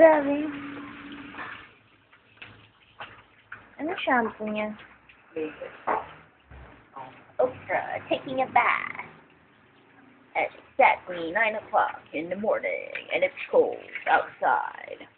grabe. Ano shampoo niya? Oprah taking a bath at exactly 9 o'clock in the morning, and it's cold outside.